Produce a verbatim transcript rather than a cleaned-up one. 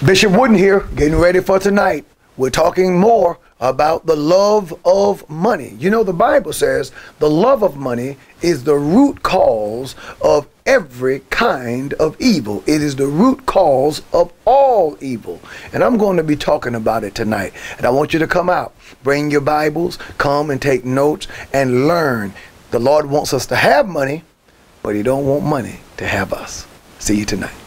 Bishop Wooden here, getting ready for tonight. We're talking more about the love of money. You know, the Bible says the love of money is the root cause of every kind of evil. It is the root cause of all evil. And I'm going to be talking about it tonight. And I want you to come out, bring your Bibles, come and take notes and learn. The Lord wants us to have money, but he don't want money to have us. See you tonight.